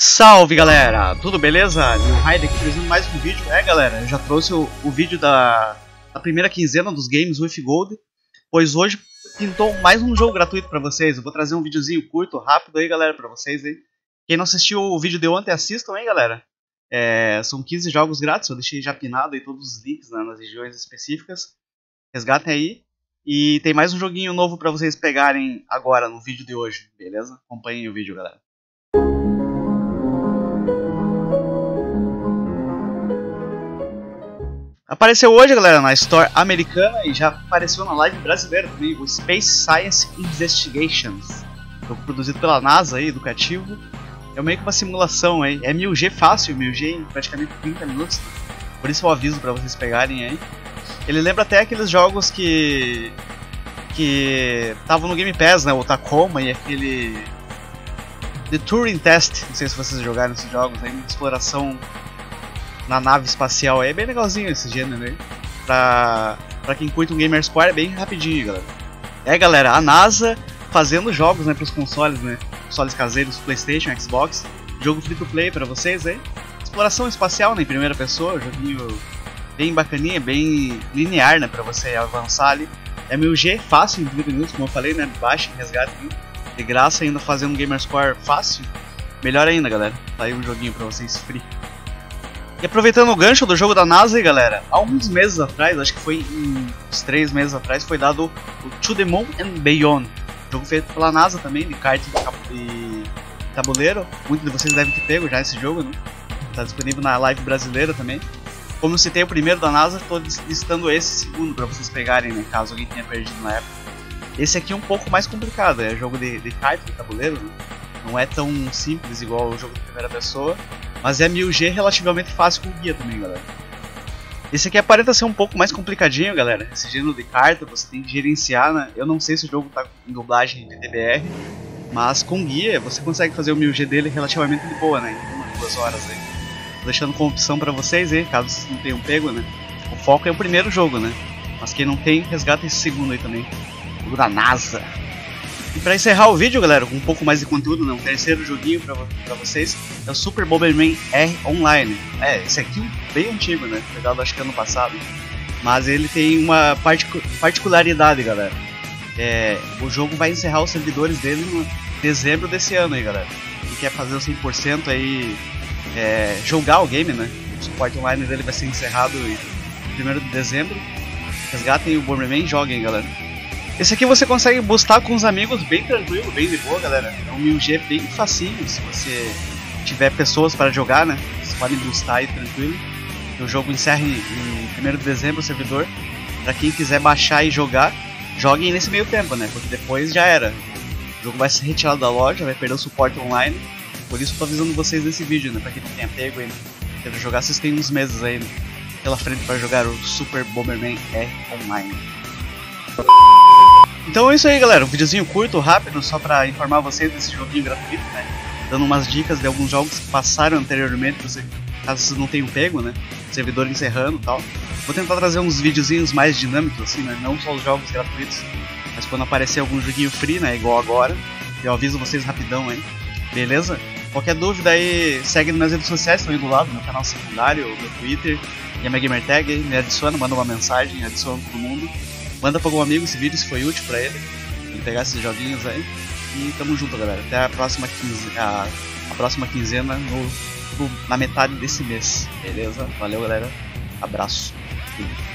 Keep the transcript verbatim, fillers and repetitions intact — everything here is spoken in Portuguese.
Salve galera, tudo beleza? New Raid aqui trazendo mais um vídeo. É galera, eu já trouxe o, o vídeo da, da primeira quinzena dos games with Gold, pois hoje pintou mais um jogo gratuito pra vocês. Eu vou trazer um videozinho curto, rápido aí galera, pra vocês aí. Quem não assistiu o vídeo de ontem, assistam aí galera. É, são quinze jogos grátis, eu deixei já pinado aí todos os links, né, nas regiões específicas. Resgatem aí. E tem mais um joguinho novo pra vocês pegarem agora no vídeo de hoje, beleza? Acompanhem o vídeo galera. Apareceu hoje, galera, na Store americana e já apareceu na live brasileira também, o Space Science Investigations. Jogo produzido pela NASA aí, educativo. É meio que uma simulação aí. É mil G fácil, mil G em praticamente trinta minutos. Por isso eu aviso pra vocês pegarem aí. Ele lembra até aqueles jogos que... que estavam no Game Pass, né? O Tacoma e aquele... The Turing Test. Não sei se vocês jogaram esses jogos aí, exploração na nave espacial aí, é bem legalzinho esse gênero aí. Pra, pra quem curte um Gamer Square é bem rapidinho, galera. É galera, a NASA fazendo jogos, né, pros consoles, né? Consoles caseiros, PlayStation, Xbox. Jogo free to play pra vocês aí. Exploração espacial, né, em primeira pessoa, joguinho bem bacaninha, bem linear, né, pra você avançar ali. É mil G, fácil, em trinta minutos, como eu falei, né, baixa, resgate, de graça, ainda fazendo um Gamer Square fácil. Melhor ainda, galera. Tá aí um joguinho pra vocês free. E aproveitando o gancho do jogo da NASA aí, galera, há uns meses atrás, acho que foi uns três meses atrás, foi dado o To The Moon and Beyond. Jogo feito pela NASA também, de kart e tabuleiro. Muitos de vocês devem ter pego já esse jogo, né? Tá disponível na live brasileira também. Como eu citei o primeiro da NASA, estou listando esse segundo para vocês pegarem, né? Caso alguém tenha perdido na época. Esse aqui é um pouco mais complicado, é jogo de, de kart e tabuleiro, né? Não é tão simples igual o jogo de primeira pessoa. Mas é mil G relativamente fácil com guia também, galera. Esse aqui aparenta ser um pouco mais complicadinho, galera. Esse gênero de carta você tem que gerenciar, né? Eu não sei se o jogo tá em dublagem de D B R, mas com guia você consegue fazer o mil G dele relativamente de boa, né? Em uma, duas horas aí. Tô deixando como opção pra vocês aí, caso vocês não tenham pego, né? O foco é o primeiro jogo, né? Mas quem não tem, resgata esse segundo aí também. O jogo da NASA. E pra encerrar o vídeo, galera, com um pouco mais de conteúdo, né, um terceiro joguinho pra, pra vocês, é o Super Bomberman R Online. É, esse aqui é bem antigo, né, pegado acho que ano passado, mas ele tem uma particu particularidade, galera. É, o jogo vai encerrar os servidores dele em dezembro desse ano aí, galera. Quem quer fazer o cem por cento aí, é, jogar o game, né, o suporte online dele vai ser encerrado em primeiro de dezembro. Resgatem o Bomberman e joguem, galera. Esse aqui você consegue boostar com os amigos bem tranquilo, bem de boa, galera. É um mil G bem facinho, se você tiver pessoas para jogar, né? Vocês podem boostar aí tranquilo. O jogo encerra em primeiro de dezembro o servidor. Para quem quiser baixar e jogar, joguem nesse meio tempo, né? Porque depois já era. O jogo vai ser retirado da loja, vai perder o suporte online. Por isso eu tô avisando vocês nesse vídeo, né? Para quem não tenha pego aí, quer jogar, vocês têm uns meses aí, né, pela frente para jogar o Super Bomberman R Online. Então é isso aí, galera, um videozinho curto, rápido, só pra informar vocês desse joguinho gratuito, né? Dando umas dicas de alguns jogos que passaram anteriormente, você, caso vocês não tenham pego, né? Servidor encerrando e tal. Vou tentar trazer uns videozinhos mais dinâmicos, assim, né? Não só os jogos gratuitos, mas quando aparecer algum joguinho free, né? Igual agora, eu aviso vocês rapidão aí, beleza? Qualquer dúvida aí, segue nas minhas redes sociais, estão aí do lado, meu canal secundário, meu Twitter e a minha gamertag aí, me adiciona, manda uma mensagem, adiciona todo mundo. Manda pra algum amigo esse vídeo se foi útil pra ele, ele pegar esses joguinhos aí. E tamo junto, galera. Até a próxima, quinze... a... a próxima quinzena no... na metade desse mês. Beleza? Valeu, galera. Abraço.